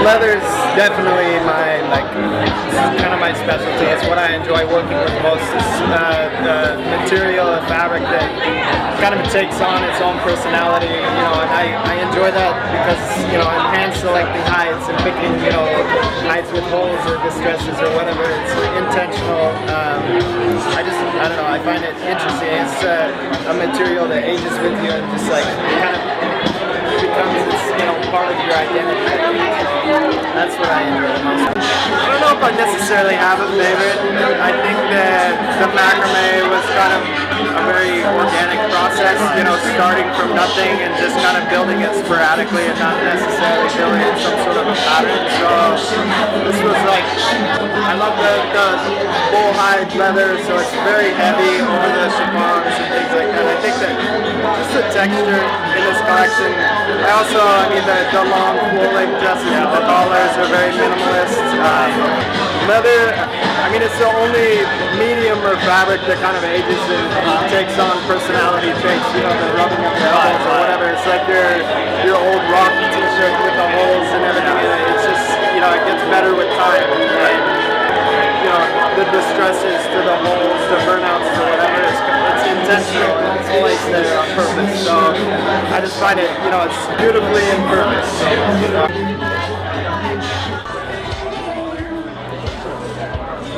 leather's definitely my, kind of my specialty. It's what I enjoy working with most. It's the material, the fabric that kind of takes on its own personality, and I enjoy that because, I'm hand selecting hides and picking, hides with holes or distresses or whatever. It's intentional. I don't know, I find it interesting. It's a material that ages with you and just kind of becomes part of your identity. That's what I enjoy the most. I don't know if I necessarily have a favorite. I think that the macrame was kind of a very organic process, starting from nothing and just kind of building it sporadically and not necessarily building it some sort of a pattern. So this was I love the bull hide leather, so it's very heavy over the chiffons and things like that. I think that just the texture in this collection. The long full-length dresses with the collars are very minimalist. Leather, it's the only medium or fabric that kind of ages and takes on personality traits, the rubbing of the elbows or whatever. It's like your old rock t-shirt with the holes and everything in it. It's just, it gets better with time. And, the distresses to the holes, the burnouts or whatever, it's intentional. It's placed there on purpose. So I just find it, it's beautifully imperfect.